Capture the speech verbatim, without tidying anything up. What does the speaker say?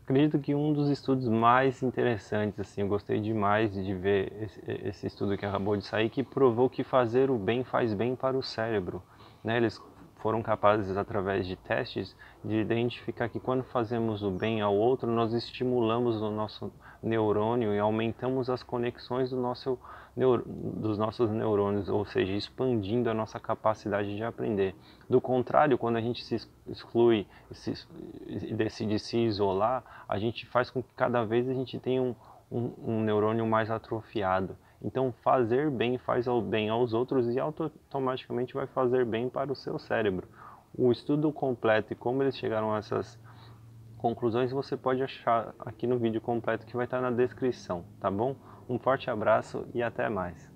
Acredito que um dos estudos mais interessantes, assim, eu gostei demais de ver esse, esse estudo que acabou de sair, que provou que fazer o bem faz bem para o cérebro, né? Eles foram capazes, através de testes, de identificar que quando fazemos o bem ao outro, nós estimulamos o nosso neurônio e aumentamos as conexões do nosso, neuro, dos nossos neurônios, ou seja, expandindo a nossa capacidade de aprender. Do contrário, quando a gente se exclui se, e decide se isolar, a gente faz com que cada vez a gente tenha um, um, um neurônio mais atrofiado. Então, fazer bem faz ao bem aos outros e automaticamente vai fazer bem para o seu cérebro. O estudo completo e como eles chegaram a essas conclusões você pode achar aqui no vídeo completo que vai estar na descrição, tá bom? Um forte abraço e até mais.